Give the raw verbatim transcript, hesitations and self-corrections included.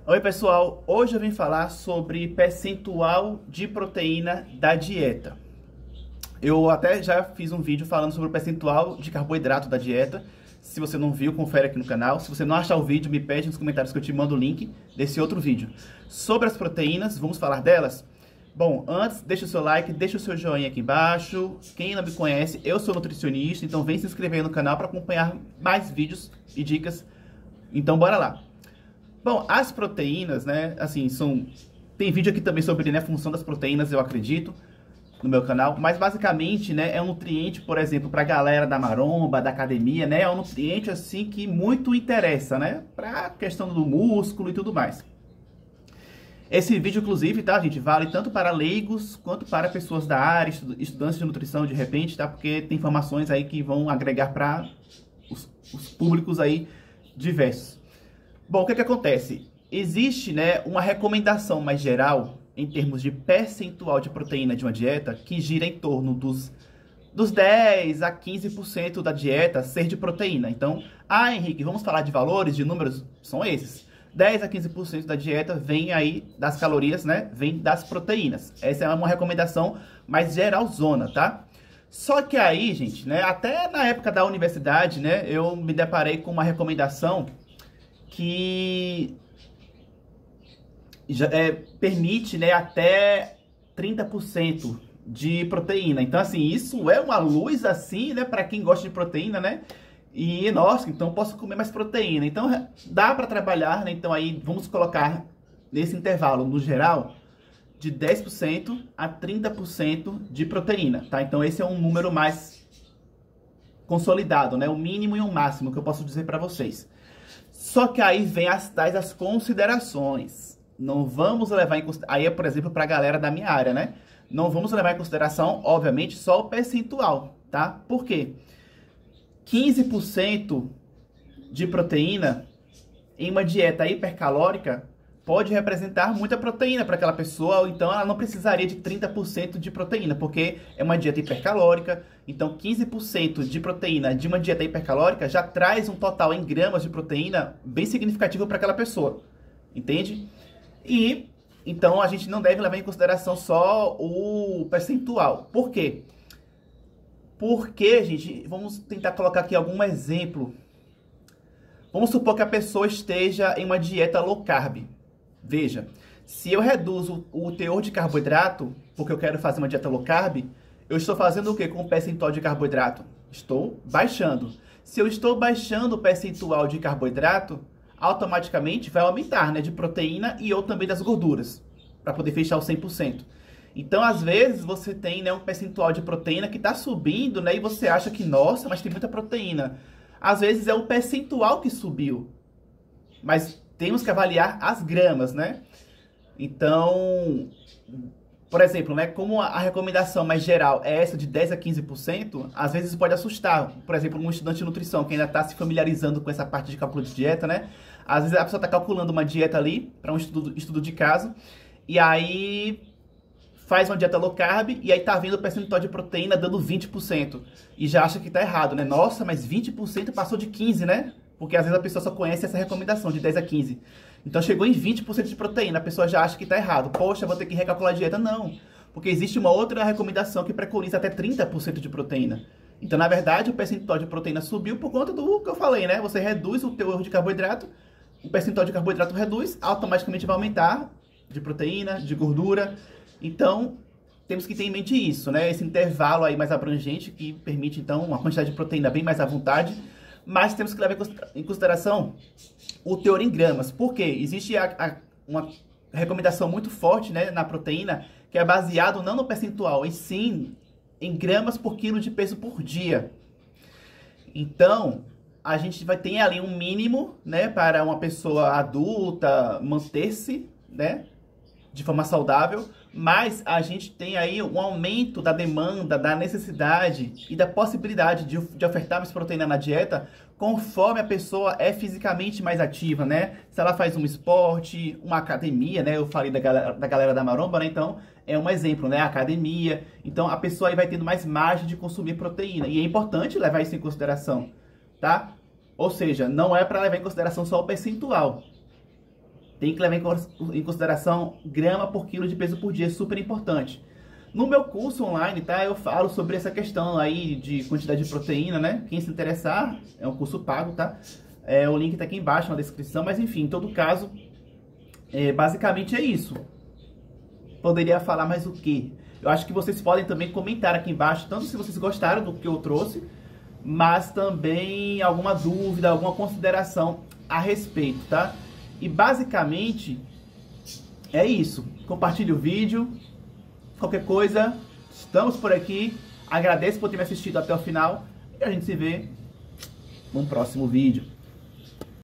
Oi pessoal, hoje eu vim falar sobre percentual de proteína da dieta. Eu até já fiz um vídeo falando sobre o percentual de carboidrato da dieta. Se você não viu, confere aqui no canal. Se você não achar o vídeo, me pede nos comentários que eu te mando o link desse outro vídeo. Sobre as proteínas, vamos falar delas? Bom, antes, deixa o seu like, deixa o seu joinha aqui embaixo. Quem não me conhece, eu sou nutricionista, então vem se inscrever no canal para acompanhar mais vídeos e dicas. Então bora lá. Bom, as proteínas, né, assim, são... Tem vídeo aqui também sobre, né, a função das proteínas, eu acredito, no meu canal. Mas, basicamente, né, é um nutriente, por exemplo, pra galera da maromba, da academia, né? É um nutriente, assim, que muito interessa, né? Pra questão do músculo e tudo mais. Esse vídeo, inclusive, tá, gente, vale tanto para leigos quanto para pessoas da área, estudantes de nutrição, de repente, tá? Porque tem informações aí que vão agregar para os, os públicos aí diversos. Bom, o que que acontece? Existe, né, uma recomendação mais geral em termos de percentual de proteína de uma dieta que gira em torno dos, dos dez a quinze por cento da dieta ser de proteína. Então, ah, Henrique, vamos falar de valores, de números? São esses. dez a quinze por cento da dieta vem aí das calorias, né? Vem das proteínas. Essa é uma recomendação mais geralzona, tá? Só que aí, gente, né, até na época da universidade, né, eu me deparei com uma recomendação que já, é, permite, né, até trinta por cento de proteína. Então, assim, isso é uma luz, assim, né, para quem gosta de proteína, né? E, nossa, então posso comer mais proteína. Então, dá para trabalhar, né? Então, aí, vamos colocar nesse intervalo, no geral, de dez por cento a trinta por cento de proteína, tá? Então, esse é um número mais consolidado, né? O mínimo e o máximo que eu posso dizer para vocês. Só que aí vem as tais as considerações. Não vamos levar em consideração... Aí é, por exemplo, para a galera da minha área, né? Não vamos levar em consideração, obviamente, só o percentual, tá? Por quê? quinze por cento de proteína em uma dieta hipercalórica pode representar muita proteína para aquela pessoa, então ela não precisaria de trinta por cento de proteína, porque é uma dieta hipercalórica. Então quinze por cento de proteína de uma dieta hipercalórica já traz um total em gramas de proteína bem significativo para aquela pessoa, entende? E então a gente não deve levar em consideração só o percentual. Por quê? Porque, gente, vamos tentar colocar aqui algum exemplo. Vamos supor que a pessoa esteja em uma dieta low carb. Veja, se eu reduzo o teor de carboidrato, porque eu quero fazer uma dieta low carb, eu estou fazendo o que com o percentual de carboidrato? Estou baixando. Se eu estou baixando o percentual de carboidrato, automaticamente vai aumentar, né, de proteína e ou também das gorduras, para poder fechar o cem por cento. Então, às vezes, você tem, né, um percentual de proteína que está subindo, né, e você acha que, nossa, mas tem muita proteína. Às vezes é o percentual que subiu, mas temos que avaliar as gramas, né? Então, por exemplo, né, como a recomendação mais geral é essa de dez a quinze por cento, às vezes pode assustar. Por exemplo, um estudante de nutrição que ainda está se familiarizando com essa parte de cálculo de dieta, né? Às vezes a pessoa está calculando uma dieta ali para um estudo, estudo de caso, e aí faz uma dieta low carb e aí tá vendo o percentual de proteína dando vinte por cento. E já acha que tá errado, né? Nossa, mas vinte por cento passou de quinze, né? Porque às vezes a pessoa só conhece essa recomendação de dez a quinze. Então chegou em vinte por cento de proteína, a pessoa já acha que tá errado. Poxa, vou ter que recalcular a dieta. Não, porque existe uma outra recomendação que preconiza até trinta por cento de proteína. Então, na verdade, o percentual de proteína subiu por conta do que eu falei, né? Você reduz o teor de carboidrato, o percentual de carboidrato reduz, automaticamente vai aumentar de proteína, de gordura. Então, temos que ter em mente isso, né? Esse intervalo aí mais abrangente que permite, então, uma quantidade de proteína bem mais à vontade. Mas temos que levar em consideração o teor em gramas. Por quê? Existe a, a, uma recomendação muito forte, né, na proteína, que é baseado não no percentual, e sim em gramas por quilo de peso por dia. Então, a gente vai ter ali um mínimo, né, para uma pessoa adulta manter-se, né, de forma saudável, mas a gente tem aí um aumento da demanda, da necessidade e da possibilidade de, de ofertar mais proteína na dieta conforme a pessoa é fisicamente mais ativa, né? Se ela faz um esporte, uma academia, né? Eu falei da galera da, galera da maromba, né? Então, é um exemplo, né? Academia. Então, a pessoa aí vai tendo mais margem de consumir proteína. E é importante levar isso em consideração, tá? Ou seja, não é para levar em consideração só o percentual. tem que levar em consideração grama por quilo de peso por dia, é super importante. No meu curso online, tá, eu falo sobre essa questão aí de quantidade de proteína, né? Quem se interessar, é um curso pago, tá? É, o link tá aqui embaixo na descrição, mas enfim, em todo caso, é, basicamente é isso. Poderia falar mais o quê? Eu acho que vocês podem também comentar aqui embaixo, tanto se vocês gostaram do que eu trouxe, mas também alguma dúvida, alguma consideração a respeito, tá? E basicamente é isso. Compartilhe o vídeo. Qualquer coisa, estamos por aqui. Agradeço por ter me assistido até o final. E a gente se vê num próximo vídeo.